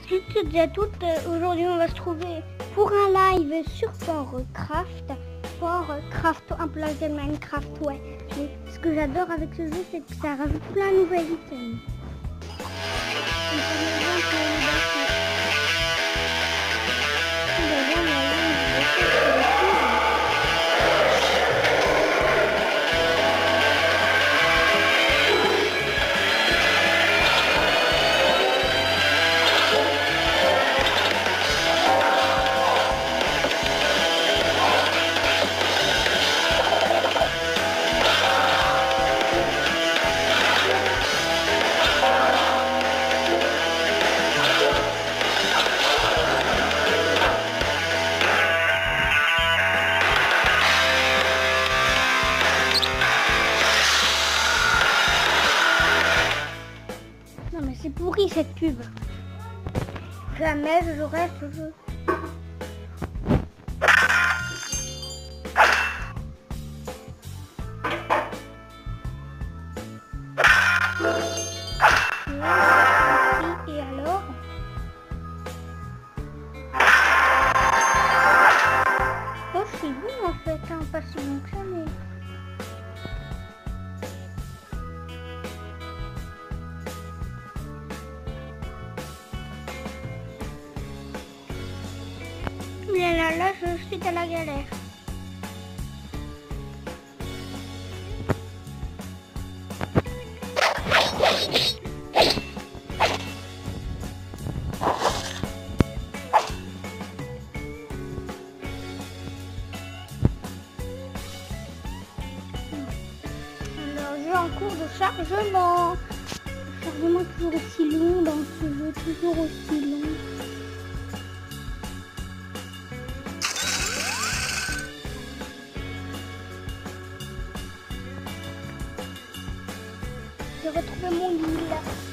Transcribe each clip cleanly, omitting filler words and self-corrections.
Salut toutes et à toutes, aujourd'hui on va se trouver pour un live sur Forcraft. Forcraft, un plugin Minecraft, ouais. Mais ce que j'adore avec ce jeu, c'est que ça rajoute plein de nouvelles items. Non mais c'est pourri cette pub. Jamais je jouerai ce jeu. Et alors? Oh c'est bon en fait, hein, pas si bon que ça mais... Mais là, je suis à la galère. Alors, jeu en cours de chargement. Chargement toujours aussi long dans ce jeu, toujours aussi long. J'ai retrouvé mon île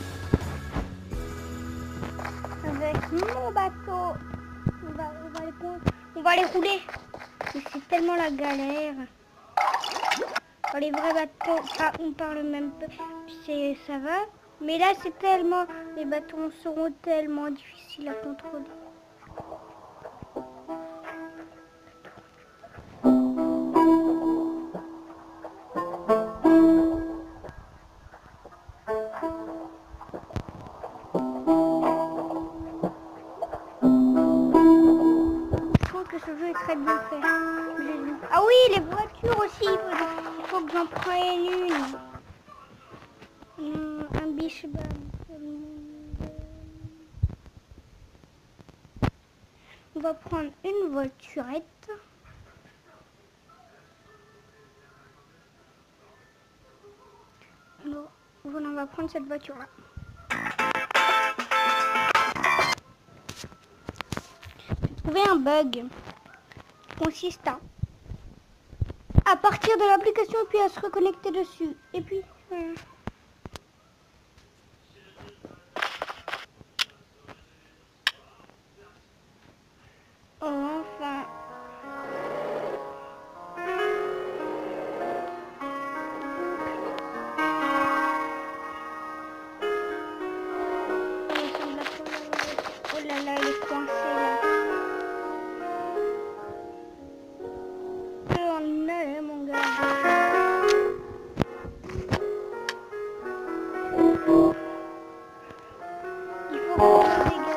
avec mon bateau. On va les rouler. Mais c'est tellement la galère. Dans les vrais bateaux, on parle même peu, ça va. Mais là, c'est tellement, les bateaux seront tellement difficiles à contrôler. Je trouve que ce jeu est très bien fait. Ah oui, les voitures aussi. Il faut que j'en prenne une. Un biche. On va prendre une voiturette. Voilà, on va prendre cette voiture-là. J'ai trouvé un bug qui consiste à partir de l'application et puis à se reconnecter dessus. Et puis... Oh, enfin... Oh là là, il est coincé là. On est mon gars. Il faut qu'on se dégage.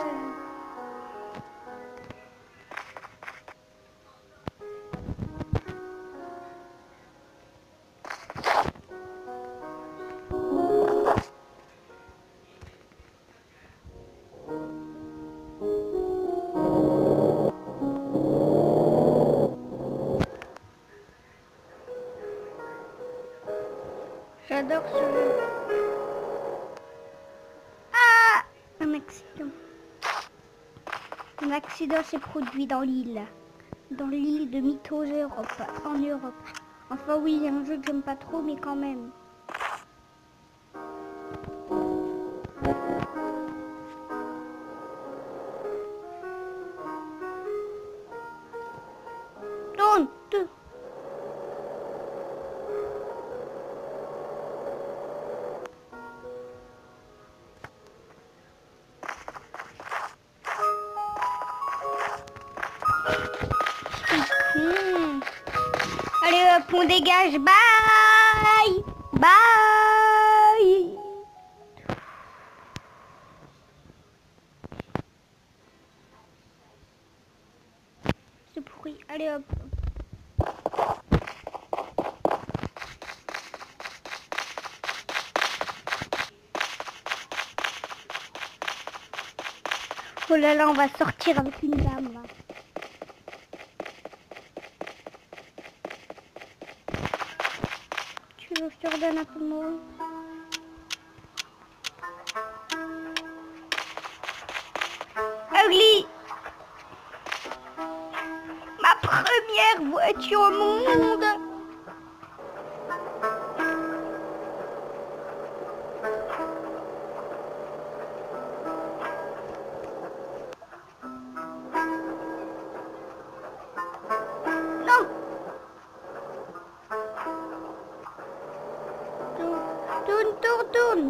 J'adore ce jeu. Ah! Un accident. Un accident s'est produit dans l'île. Dans l'île de Mythos Europe, en Europe. Enfin oui, il y a un jeu que j'aime pas trop, mais quand même. Un, deux. On dégage. Bye. Bye. C'est pourri. Allez hop. Oh là là, on va sortir avec une dame là. Tu veux que je te redonne un coup de mot? Ugly! Ma première voiture au monde! Non! Tourne!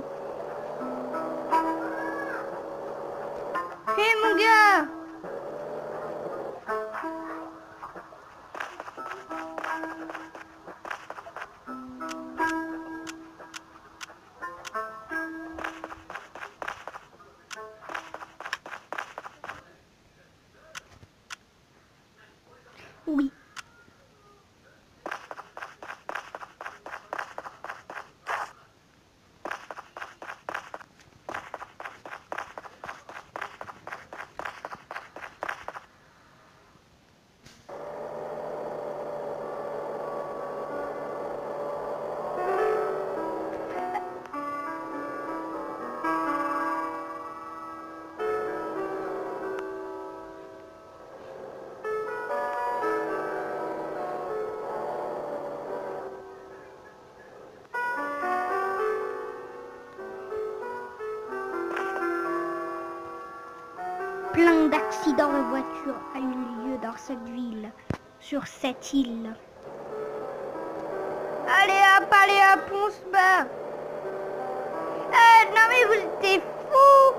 Hé mon gars! Oui. Plein d'accidents de voitures a eu lieu dans cette ville, sur cette île. Allez hop, on se bat. Non mais vous êtes fous.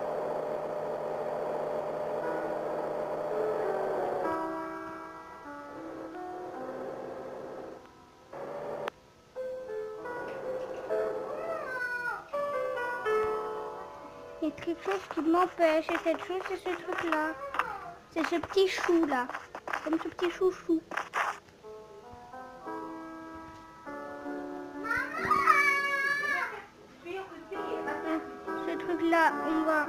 Il y a quelque chose qui m'empêche et cette chose c'est ce truc là. C'est ce petit chou là. Comme ce petit chouchou. Ce truc là, on va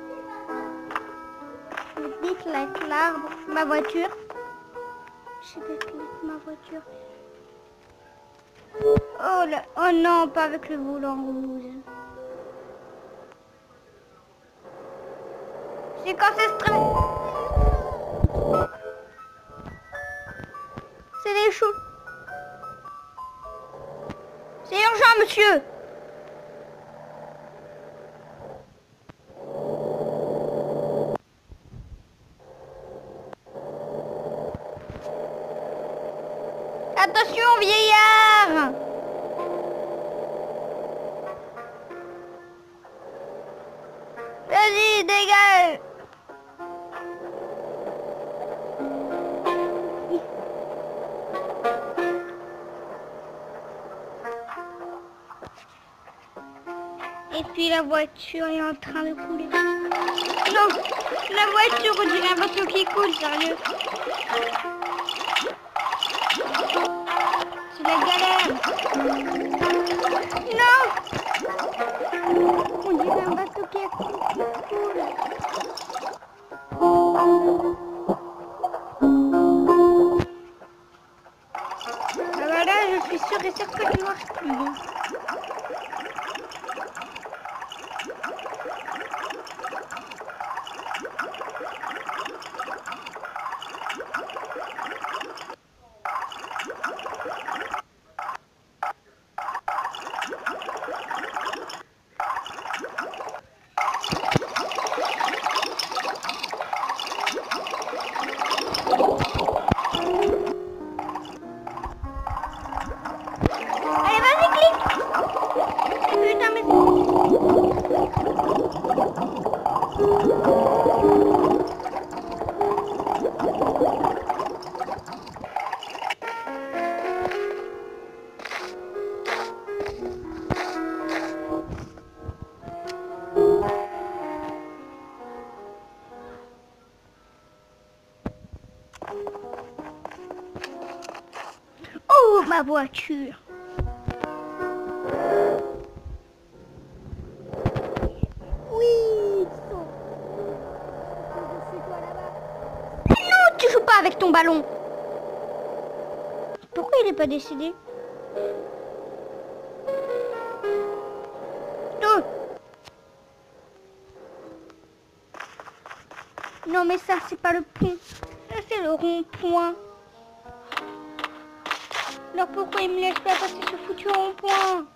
déclencher l'arbre, ma voiture. J'ai déclenché ma voiture. Oh là, oh non, pas avec le volant rouge. C'est quand c'est stress. C'est des choux. C'est urgent, monsieur. Attention, vieillard. Vas-y, dégage. Et puis la voiture est en train de couler. Non, la voiture, on dirait un bateau qui coule, sérieux. C'est la galère. Non. On dirait un bateau qui coule. Ah bah là, je suis sûre et certaine qu'il ne marche plus. Allez, vas-y, clique. Putain, mais... ma voiture. Oui, saute. Dessus-toi là-bas. Non, tu joues pas avec ton ballon. Pourquoi il n'est pas décidé? Oh. Non mais ça c'est pas le pont. Ça c'est le rond-point. Alors pourquoi il me laisse pas passer ce foutu rond-point?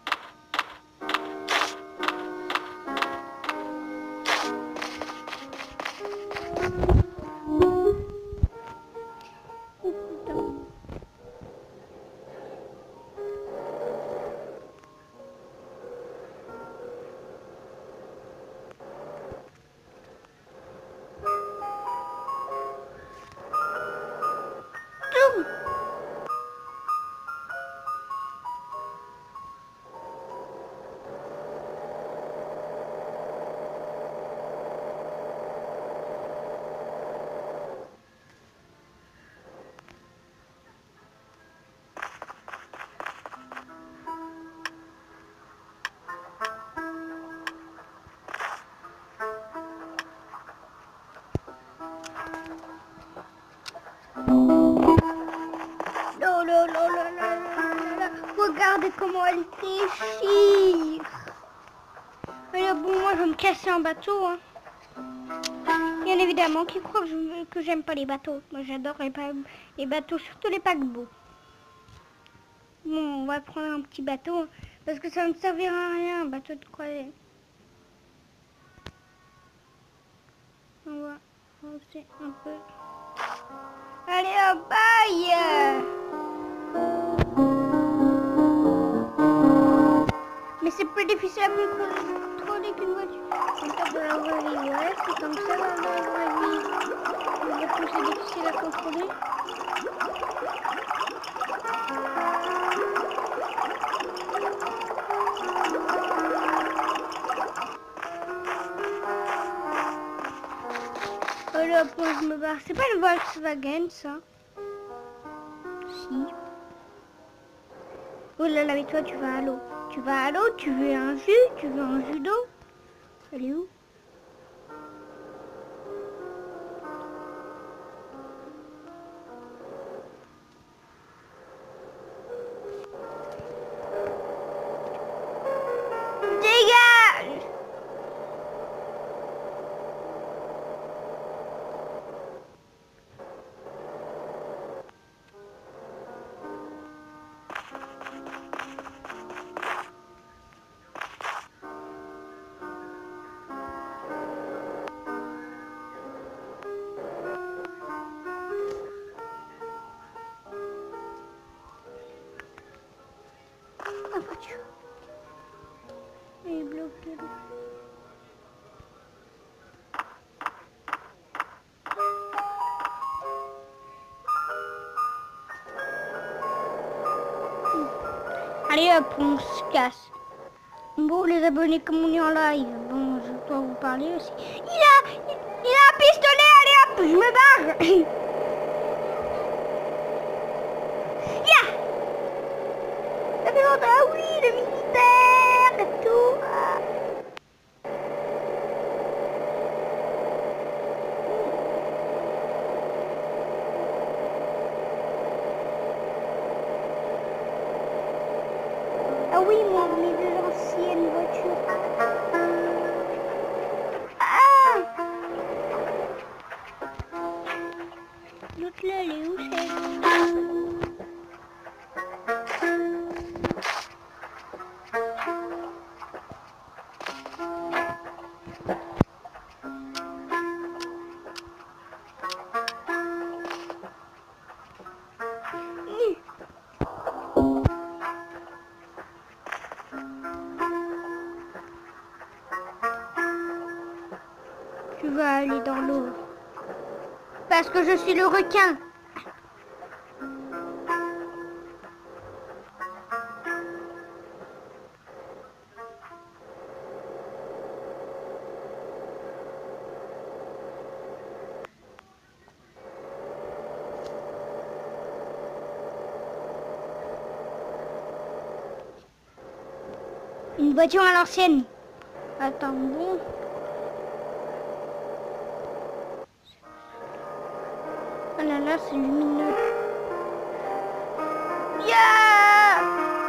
Regardez comment elle déchire. Alors bon, moi je vais me casser un bateau. Hein. Bien évidemment, qui croit que j'aime pas les bateaux? Moi j'adore les bateaux, surtout les paquebots. Bon, on va prendre un petit bateau, hein, parce que ça ne servira à rien, un bateau de croisière. On va avancer un peu. Allez, hop, bye! Mais c'est plus difficile à contrôler qu'une voiture. Dans la vraie vie, ouais, c'est comme ça dans la vraie vie. Les voitures, c'est difficile à contrôler. Alors, moi je me barre. C'est pas le Volkswagen, ça? Si. Oh là là, mais toi, tu vas à l'eau. Tu vas à l'eau, tu veux un jus, tu veux un jus d'eau. Elle est où? Dégage! La voiture. Elle est bloquée. Allez hop, on se casse. Bon les abonnés, comme on est en live, bon je dois vous parler aussi. Il a un pistolet, allez hop, je me barre. Yeah. Ça fait longtemps, ah oui, le militaire et tout. Ah oui, moi, mes deux anciennes voitures. Ah! L'autre là, elle est où, celle-là? Tu vas aller dans l'eau. Parce que je suis le requin. Une voiture à l'ancienne. Attends, bon. Oh là là, c'est lumineux. Yeah!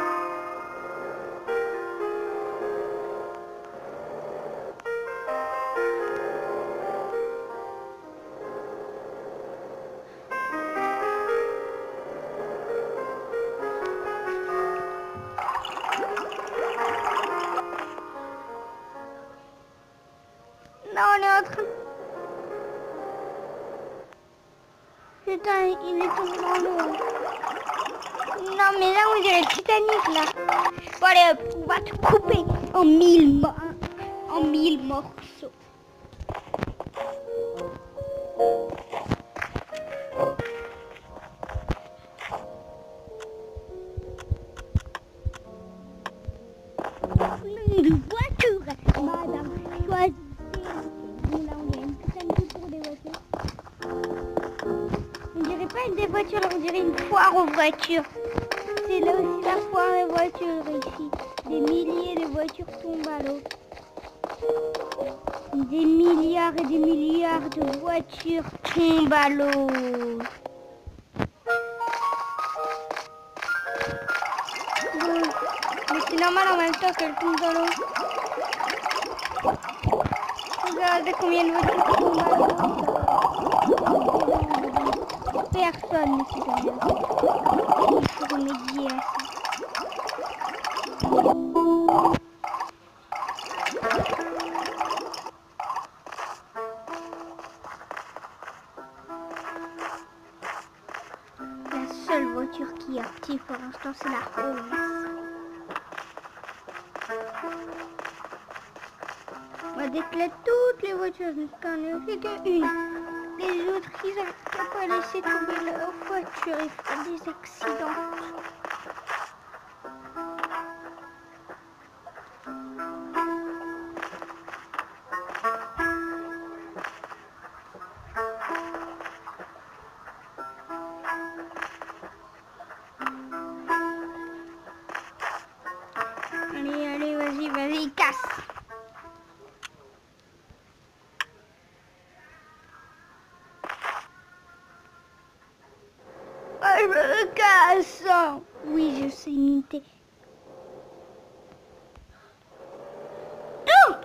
Non, on est en train... Putain, il est tombé dans l'eau. Non, mais là, on dirait le Titanic, là. Bon, allez, hop, on va te couper en mille morceaux. Une voiture, madame, choisissez. Bon, là, on dirait une Titanic pour des voitures. On dirait pas des voitures, on dirait une foire aux voitures. C'est là aussi la foire aux voitures ici. Des milliers de voitures tombent à l'eau. Des milliards et des milliards de voitures tombent à l'eau. Bon, mais c'est normal en même temps qu'elles tombent dans l'eau. Regardez combien de voitures tombent à l'eau. Personne ne sait rien. Il faut remédier à ça. La seule voiture qui est active pour l'instant, c'est la Holmes. On va déclarer toutes les voitures jusqu'à ne fait qu'une. Les autres, ils n'ont pas laissé tomber leur voiture, ils font des accidents. Allez, allez, vas-y, vas-y, casse. Je me casse. Oui, je sais imiter. Non!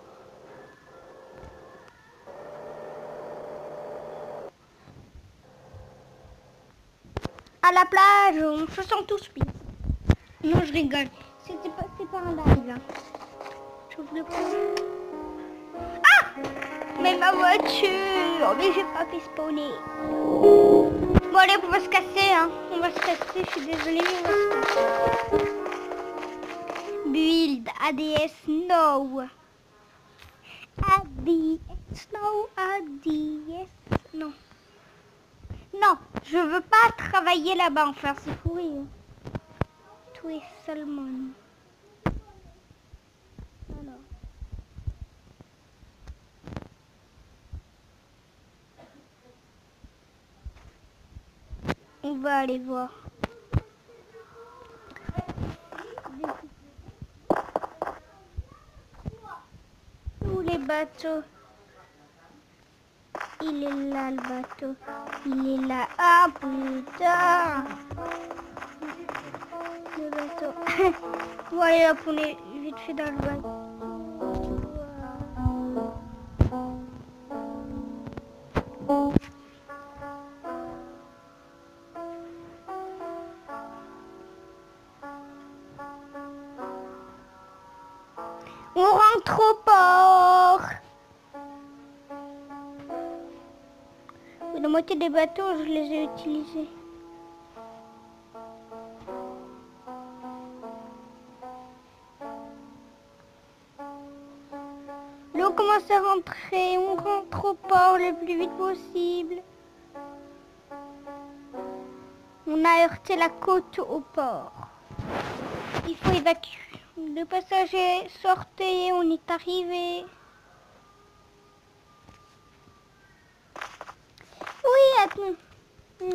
À la plage, on se sent tous bien. Non, je rigole. C'est pas un live. Hein. J'ouvre le coup. Ah! Mais ma voiture! Mais j'ai pas pu spawner. Bon allez, on va se casser, hein. On va se casser, je suis désolée, mais on va se casser. Build ADS Snow. ADS Snow, ADS... Non. Non, je veux pas travailler là-bas, enfin, c'est pourri. Hein. Tout est salmon. Alors. On va aller voir. Où les bateaux? Il est là le bateau. Il est là. Ah putain! Le bateau. Bon allez hop, on est vite fait dans le bateau. On rentre au port. La moitié des bateaux, je les ai utilisés. L'eau commence à rentrer. On rentre au port le plus vite possible. On a heurté la côte au port. Il faut évacuer. Le passager, sortez, on est arrivé. Oui, attends.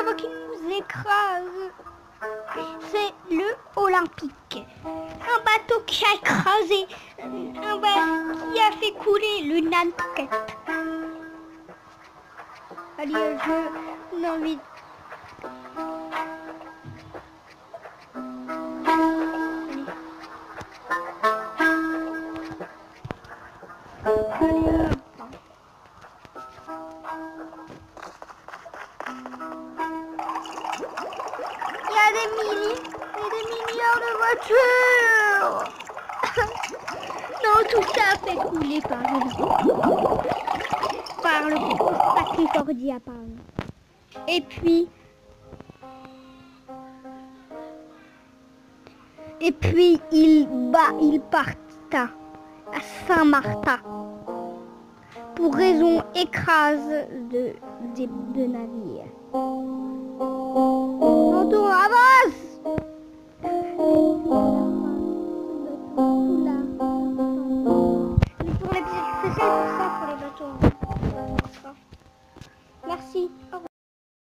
ça va qui nous écrase. C'est le Olympique. Un bateau qui a écrasé, qui a fait couler le Nantucket. Allez, je invite. Allez, hop. Il y a des milliards de voitures. Non, tout ça a fait couler par le Costa Concordia, pardon. Et puis il parta à Saint-Martin pour raison écrase de navires. Tonton, avance! Pour les petits, c'est ça pour ça pour les bateaux. Merci. Au revoir.